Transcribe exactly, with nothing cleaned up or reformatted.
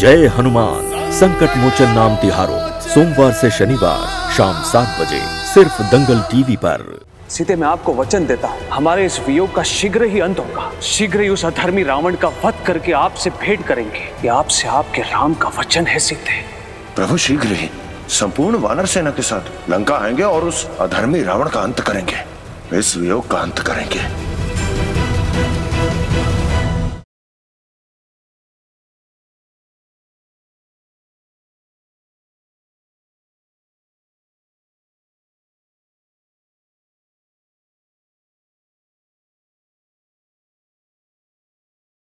जय हनुमान संकट मोचन नाम तिहारों सोमवार से शनिवार शाम सात बजे सिर्फ दंगल टीवी पर। सीते, मैं आपको वचन देता हूँ, हमारे इस वियोग का शीघ्र ही अंत होगा। शीघ्र ही उस अधर्मी रावण का वध करके आपसे भेंट करेंगे। ये आपसे आपके राम का वचन है सीते। प्रभु शीघ्र ही संपूर्ण वानर सेना के साथ लंका आएंगे और उस अधर्मी रावण का अंत करेंगे, इस वियोग का अंत करेंगे।